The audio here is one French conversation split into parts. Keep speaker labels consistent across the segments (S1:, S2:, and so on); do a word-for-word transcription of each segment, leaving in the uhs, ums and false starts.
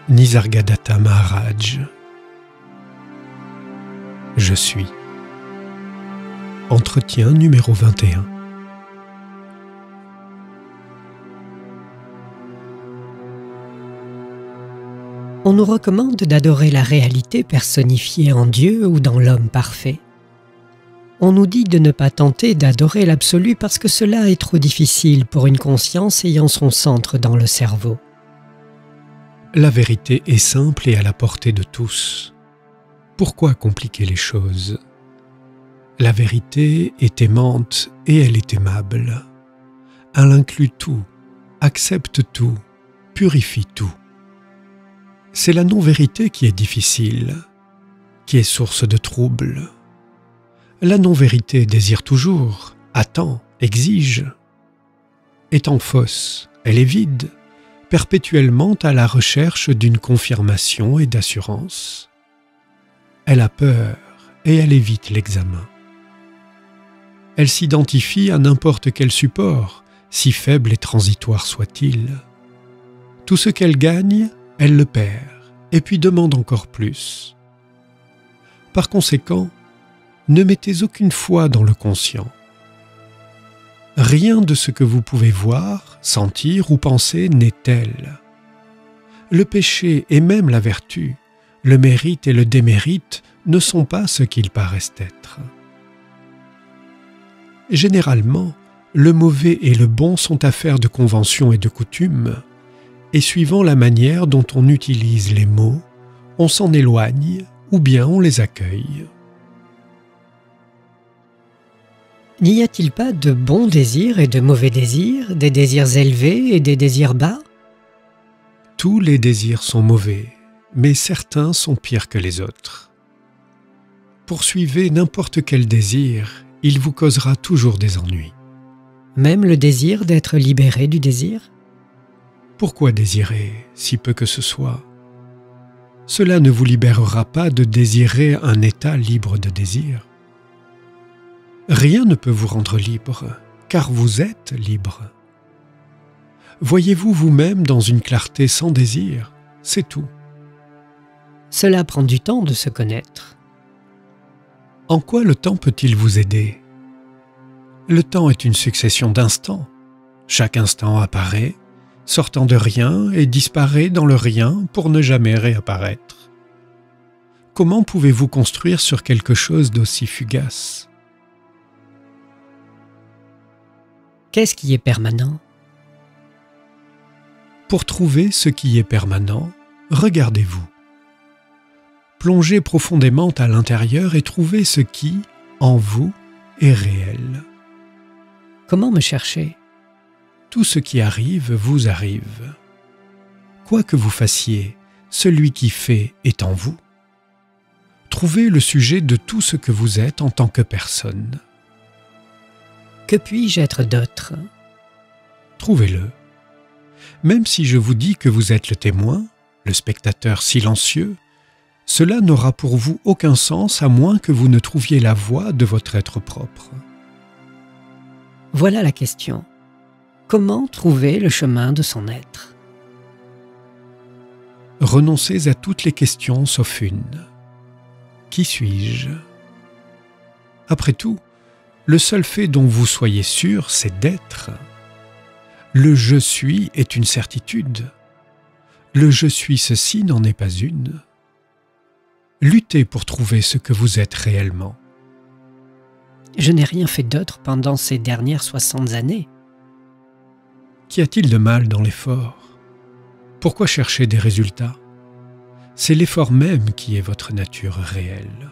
S1: Nisargadatta Maharaj. Je suis. Entretien numéro vingt et un.
S2: On nous recommande d'adorer la réalité personnifiée en Dieu ou dans l'homme parfait. On nous dit de ne pas tenter d'adorer l'absolu parce que cela est trop difficile pour une conscience ayant son centre dans le cerveau.
S1: La vérité est simple et à la portée de tous. Pourquoi compliquer les choses? La vérité est aimante et elle est aimable. Elle inclut tout, accepte tout, purifie tout. C'est la non-vérité qui est difficile, qui est source de troubles. La non-vérité désire toujours, attend, exige. Étant fausse, elle est vide, perpétuellement à la recherche d'une confirmation et d'assurance. Elle a peur et elle évite l'examen. Elle s'identifie à n'importe quel support, si faible et transitoire soit-il. Tout ce qu'elle gagne, elle le perd, et puis demande encore plus. Par conséquent, ne mettez aucune foi dans le conscient. Rien de ce que vous pouvez voir, sentir ou penser n'est tel. Le péché et même la vertu, le mérite et le démérite ne sont pas ce qu'ils paraissent être. Généralement, le mauvais et le bon sont affaires de convention et de coutume, et suivant la manière dont on utilise les mots, on s'en éloigne ou bien on les accueille.
S2: N'y a-t-il pas de bons désirs et de mauvais désirs, des désirs élevés et des désirs bas?
S1: Tous les désirs sont mauvais, mais certains sont pires que les autres. Poursuivez n'importe quel désir, il vous causera toujours des ennuis.
S2: Même le désir d'être libéré du désir?
S1: Pourquoi désirer, si peu que ce soit? Cela ne vous libérera pas de désirer un état libre de désir. Rien ne peut vous rendre libre, car vous êtes libre. Voyez-vous vous-même dans une clarté sans désir, c'est tout.
S2: Cela prend du temps de se connaître.
S1: En quoi le temps peut-il vous aider? Le temps est une succession d'instants. Chaque instant apparaît, sortant de rien et disparaît dans le rien pour ne jamais réapparaître. Comment pouvez-vous construire sur quelque chose d'aussi fugace?
S2: Qu'est-ce qui est permanent?
S1: Pour trouver ce qui est permanent, regardez-vous. Plongez profondément à l'intérieur et trouvez ce qui, en vous, est réel.
S2: Comment me chercher?
S1: Tout ce qui arrive vous arrive. Quoi que vous fassiez, celui qui fait est en vous. Trouvez le sujet de tout ce que vous êtes en tant que personne.
S2: Que puis-je être d'autre?
S1: Trouvez-le. Même si je vous dis que vous êtes le témoin, le spectateur silencieux, cela n'aura pour vous aucun sens à moins que vous ne trouviez la voie de votre être propre.
S2: Voilà la question. Comment trouver le chemin de son être?
S1: Renoncez à toutes les questions sauf une. Qui suis-je? Après tout, le seul fait dont vous soyez sûr, c'est d'être. Le « je suis » est une certitude. Le « je suis ceci » n'en est pas une. Luttez pour trouver ce que vous êtes réellement.
S2: Je n'ai rien fait d'autre pendant ces dernières soixante années.
S1: Qu'y a-t-il de mal dans l'effort? Pourquoi chercher des résultats? C'est l'effort même qui est votre nature réelle.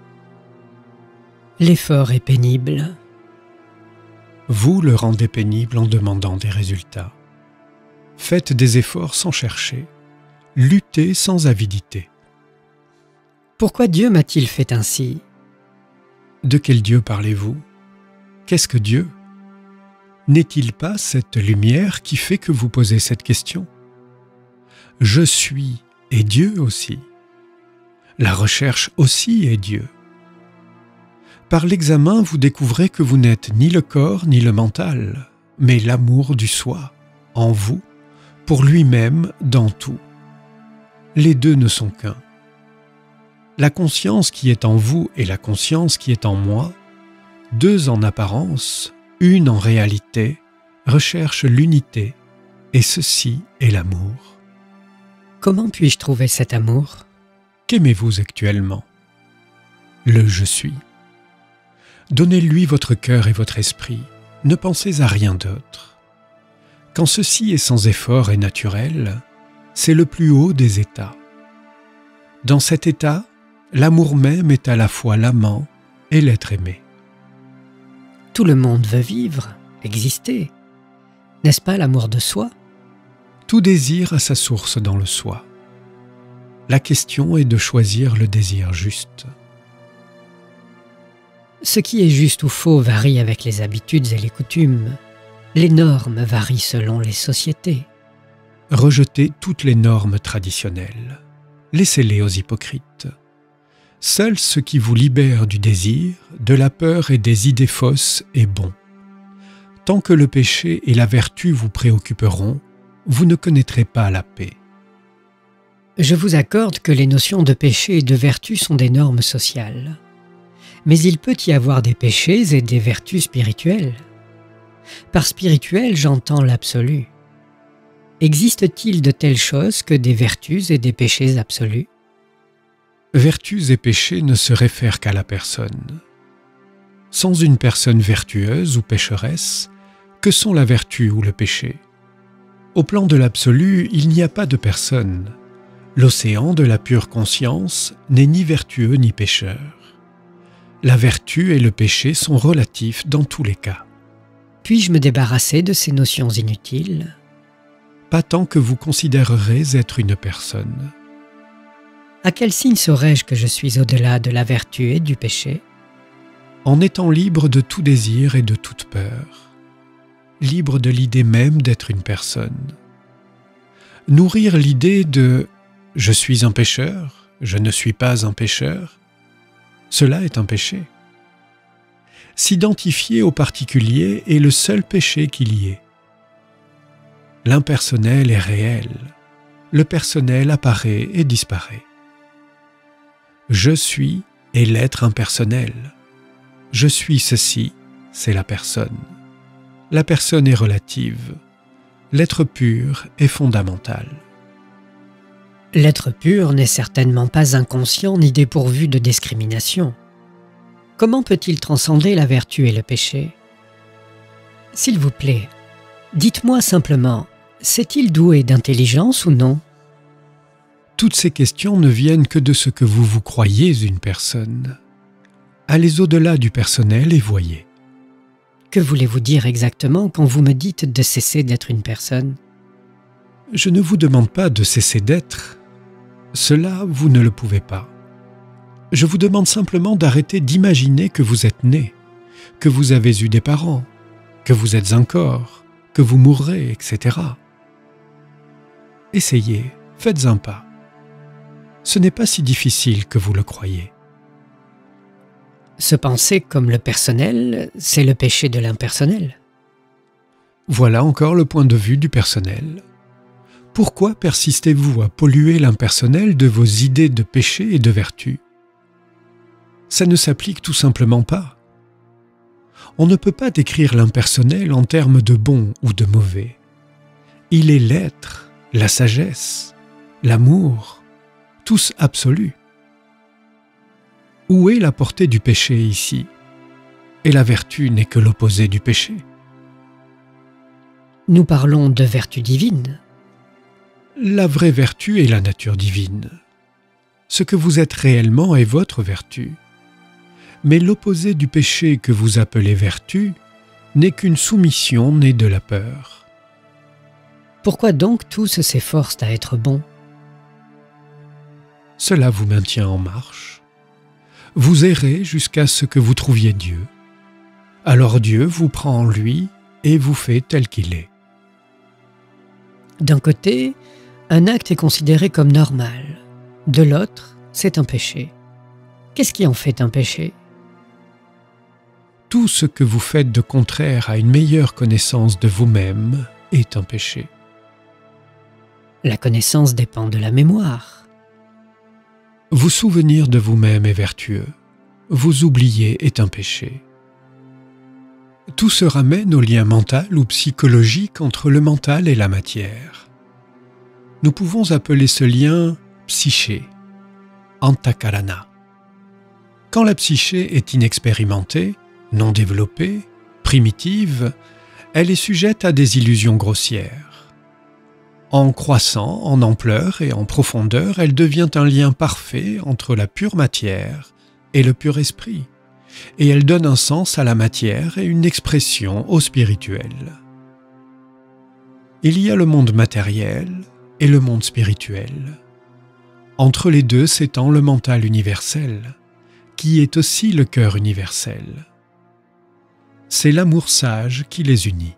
S2: L'effort est pénible.
S1: Vous le rendez pénible en demandant des résultats. Faites des efforts sans chercher. Luttez sans avidité.
S2: Pourquoi Dieu m'a-t-il fait ainsi?
S1: De quel Dieu parlez-vous? Qu'est-ce que Dieu? N'est-il pas cette lumière qui fait que vous posez cette question? Je suis et Dieu aussi. La recherche aussi est Dieu. Par l'examen, vous découvrez que vous n'êtes ni le corps ni le mental, mais l'amour du soi, en vous, pour lui-même, dans tout. Les deux ne sont qu'un. La conscience qui est en vous et la conscience qui est en moi, deux en apparence, une en réalité, recherchent l'unité, et ceci est l'amour.
S2: Comment puis-je trouver cet amour?
S1: Qu'aimez-vous actuellement? Le je suis. Donnez-lui votre cœur et votre esprit, ne pensez à rien d'autre. Quand ceci est sans effort et naturel, c'est le plus haut des états. Dans cet état, l'amour même est à la fois l'amant et l'être aimé.
S2: Tout le monde veut vivre, exister. N'est-ce pas l'amour de soi?
S1: Tout désir a sa source dans le soi. La question est de choisir le désir juste.
S2: Ce qui est juste ou faux varie avec les habitudes et les coutumes. Les normes varient selon les sociétés.
S1: Rejetez toutes les normes traditionnelles. Laissez-les aux hypocrites. Seul ce qui vous libère du désir, de la peur et des idées fausses est bon. Tant que le péché et la vertu vous préoccuperont, vous ne connaîtrez pas la paix.
S2: Je vous accorde que les notions de péché et de vertu sont des normes sociales. Mais il peut y avoir des péchés et des vertus spirituelles. Par spirituel, j'entends l'absolu. Existe-t-il de telles choses que des vertus et des péchés absolus?
S1: Vertus et péchés ne se réfèrent qu'à la personne. Sans une personne vertueuse ou pécheresse, que sont la vertu ou le péché? Au plan de l'absolu, il n'y a pas de personne. L'océan de la pure conscience n'est ni vertueux ni pécheur. La vertu et le péché sont relatifs dans tous les cas.
S2: Puis-je me débarrasser de ces notions inutiles?
S1: Pas tant que vous considérerez être une personne.
S2: À quel signe saurais-je que je suis au-delà de la vertu et du péché?
S1: En étant libre de tout désir et de toute peur. Libre de l'idée même d'être une personne. Nourrir l'idée de « je suis un pécheur, je ne suis pas un pécheur », cela est un péché. S'identifier au particulier est le seul péché qu'il y ait. L'impersonnel est réel, le personnel apparaît et disparaît. Je suis est l'être impersonnel. Je suis ceci, c'est la personne. La personne est relative. L'être pur est fondamental.
S2: L'être pur n'est certainement pas inconscient ni dépourvu de discrimination. Comment peut-il transcender la vertu et le péché? S'il vous plaît, dites-moi simplement, s'est-il doué d'intelligence ou non?
S1: Toutes ces questions ne viennent que de ce que vous vous croyez une personne. Allez au-delà du personnel et voyez.
S2: Que voulez-vous dire exactement quand vous me dites de cesser d'être une personne?
S1: Je ne vous demande pas de cesser d'être. Cela, vous ne le pouvez pas. Je vous demande simplement d'arrêter d'imaginer que vous êtes né, que vous avez eu des parents, que vous êtes un corps, que vous mourrez, et cetera. Essayez, faites un pas. Ce n'est pas si difficile que vous le croyez.
S2: Se penser comme le personnel, c'est le péché de l'impersonnel.
S1: Voilà encore le point de vue du personnel. Pourquoi persistez-vous à polluer l'impersonnel de vos idées de péché et de vertu? Ça ne s'applique tout simplement pas. On ne peut pas décrire l'impersonnel en termes de bon ou de mauvais. Il est l'être, la sagesse, l'amour, tous absolus. Où est la portée du péché ici? Et la vertu n'est que l'opposé du péché.
S2: Nous parlons de vertu divine.
S1: La vraie vertu est la nature divine. Ce que vous êtes réellement est votre vertu. Mais l'opposé du péché que vous appelez vertu n'est qu'une soumission née de la peur.
S2: Pourquoi donc tous s'efforcent à être bons?
S1: Cela vous maintient en marche. Vous errez jusqu'à ce que vous trouviez Dieu. Alors Dieu vous prend en lui et vous fait tel qu'il est.
S2: D'un côté, un acte est considéré comme normal. De l'autre, c'est un péché. Qu'est-ce qui en fait un péché?
S1: Tout ce que vous faites de contraire à une meilleure connaissance de vous-même est un péché.
S2: La connaissance dépend de la mémoire.
S1: Vous souvenir de vous-même est vertueux, vous oublier est un péché. Tout se ramène au lien mental ou psychologique entre le mental et la matière. Nous pouvons appeler ce lien psyché, antakarana. Quand la psyché est inexpérimentée, non développée, primitive, elle est sujette à des illusions grossières. En croissant en ampleur et en profondeur, elle devient un lien parfait entre la pure matière et le pur esprit, et elle donne un sens à la matière et une expression au spirituel. Il y a le monde matériel et le monde spirituel. Entre les deux s'étend le mental universel, qui est aussi le cœur universel. C'est l'amour sage qui les unit.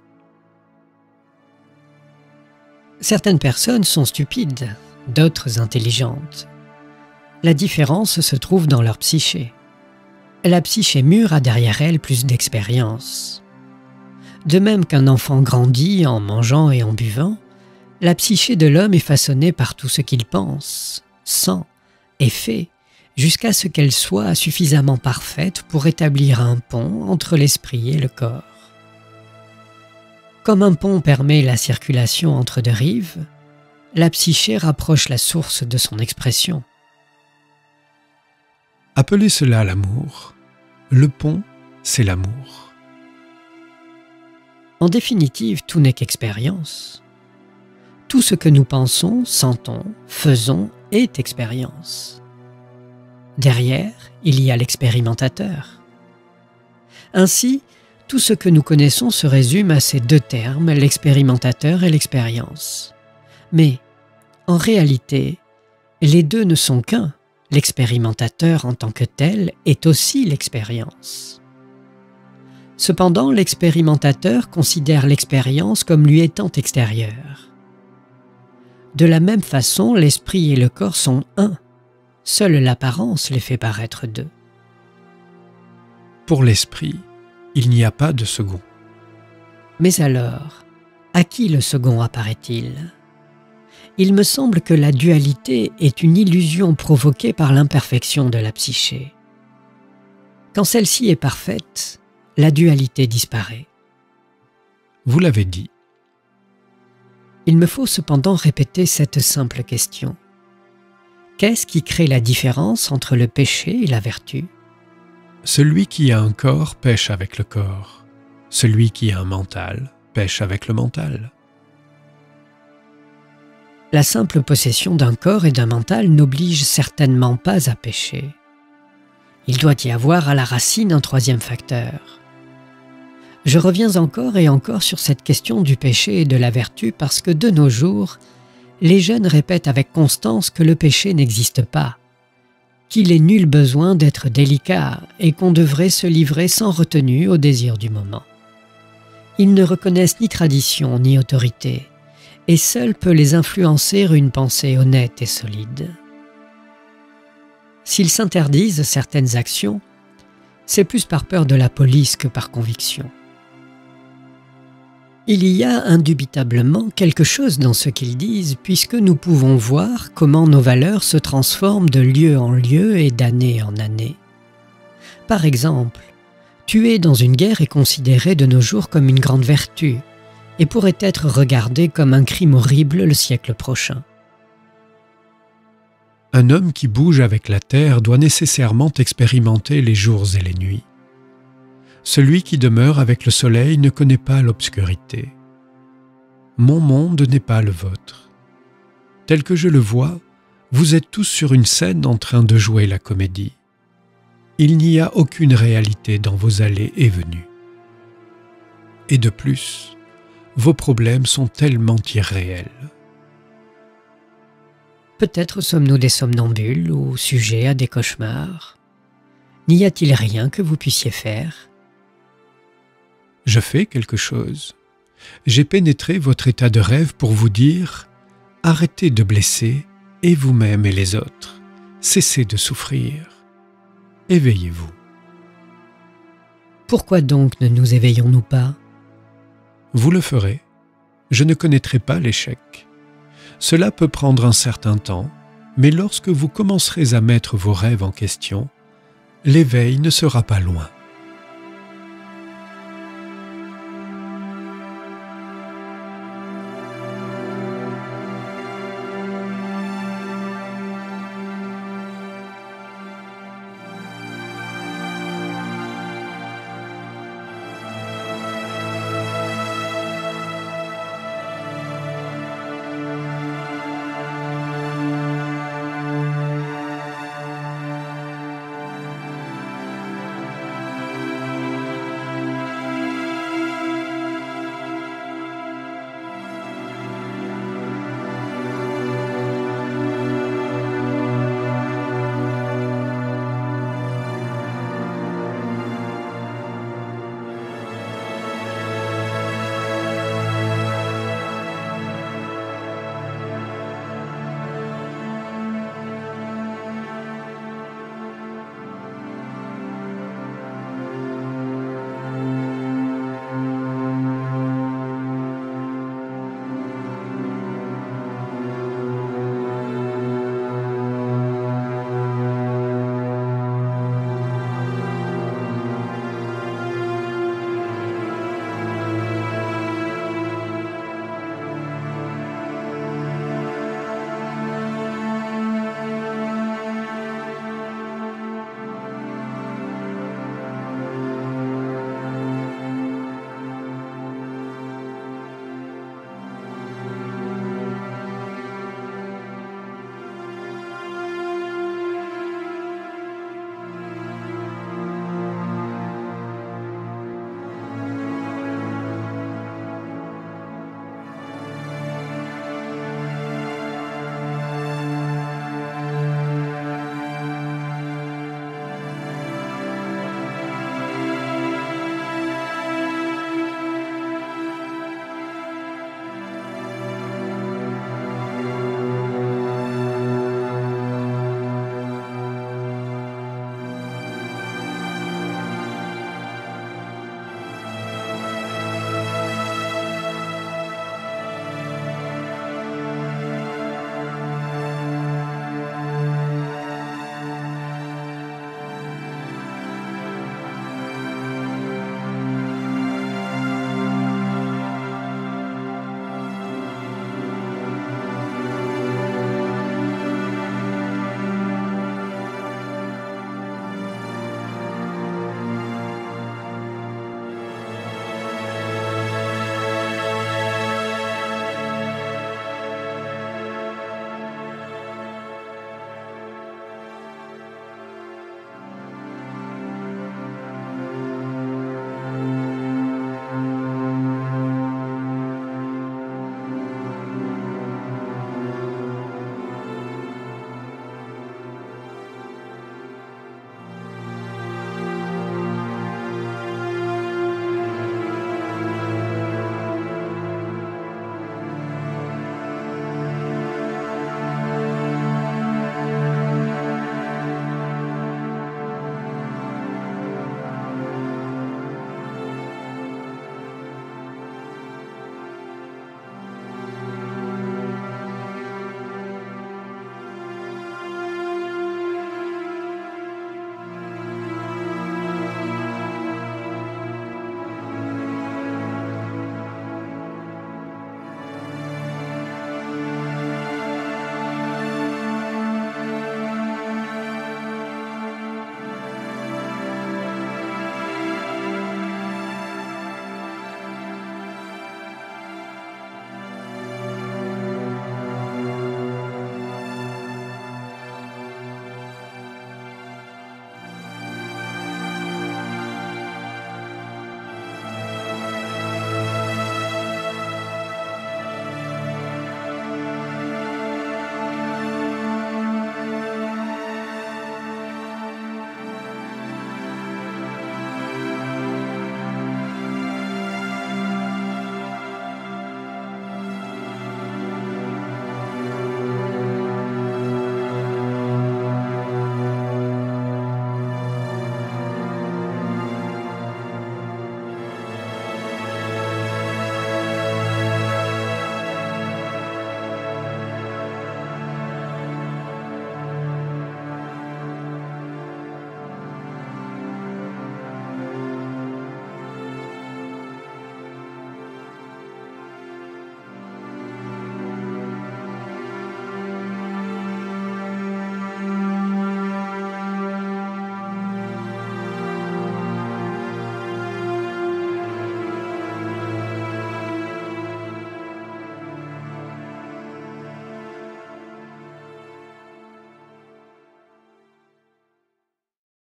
S2: Certaines personnes sont stupides, d'autres intelligentes. La différence se trouve dans leur psyché. La psyché mûre a derrière elle plus d'expérience. De même qu'un enfant grandit en mangeant et en buvant, la psyché de l'homme est façonnée par tout ce qu'il pense, sent et fait, jusqu'à ce qu'elle soit suffisamment parfaite pour établir un pont entre l'esprit et le corps. Comme un pont permet la circulation entre deux rives, la psyché rapproche la source de son expression.
S1: Appelez cela l'amour. Le pont, c'est l'amour.
S2: En définitive, tout n'est qu'expérience. Tout ce que nous pensons, sentons, faisons est expérience. Derrière, il y a l'expérimentateur. Ainsi, tout ce que nous connaissons se résume à ces deux termes, l'expérimentateur et l'expérience. Mais, en réalité, les deux ne sont qu'un. L'expérimentateur en tant que tel est aussi l'expérience. Cependant, l'expérimentateur considère l'expérience comme lui étant extérieure. De la même façon, l'esprit et le corps sont un. Seule l'apparence les fait paraître deux.
S1: Pour l'esprit, il n'y a pas de second.
S2: Mais alors, à qui le second apparaît-il ? Il me semble que la dualité est une illusion provoquée par l'imperfection de la psyché. Quand celle-ci est parfaite, la dualité disparaît.
S1: Vous l'avez dit.
S2: Il me faut cependant répéter cette simple question. Qu'est-ce qui crée la différence entre le péché et la vertu ?
S1: Celui qui a un corps pêche avec le corps. Celui qui a un mental pêche avec le mental.
S2: La simple possession d'un corps et d'un mental n'oblige certainement pas à pécher. Il doit y avoir à la racine un troisième facteur. Je reviens encore et encore sur cette question du péché et de la vertu parce que de nos jours, les jeunes répètent avec constance que le péché n'existe pas, qu'il est nul besoin d'être délicat et qu'on devrait se livrer sans retenue au désir du moment. Ils ne reconnaissent ni tradition ni autorité, et seul peut les influencer une pensée honnête et solide. S'ils s'interdisent certaines actions, c'est plus par peur de la police que par conviction. Il y a indubitablement quelque chose dans ce qu'ils disent, puisque nous pouvons voir comment nos valeurs se transforment de lieu en lieu et d'année en année. Par exemple, tuer dans une guerre est considéré de nos jours comme une grande vertu, et pourrait être regardé comme un crime horrible le siècle prochain.
S1: Un homme qui bouge avec la terre doit nécessairement expérimenter les jours et les nuits. Celui qui demeure avec le soleil ne connaît pas l'obscurité. Mon monde n'est pas le vôtre. Tel que je le vois, vous êtes tous sur une scène en train de jouer la comédie. Il n'y a aucune réalité dans vos allées et venues. Et de plus, vos problèmes sont tellement irréels.
S2: Peut-être sommes-nous des somnambules ou sujets à des cauchemars. N'y a-t-il rien que vous puissiez faire ?
S1: Je fais quelque chose. J'ai pénétré votre état de rêve pour vous dire « Arrêtez de blesser, et vous-même et les autres. Cessez de souffrir. Éveillez-vous. »
S2: Pourquoi donc ne nous éveillons-nous pas ?
S1: Vous le ferez. Je ne connaîtrai pas l'échec. Cela peut prendre un certain temps. Mais lorsque vous commencerez à mettre vos rêves en question, l'éveil ne sera pas loin.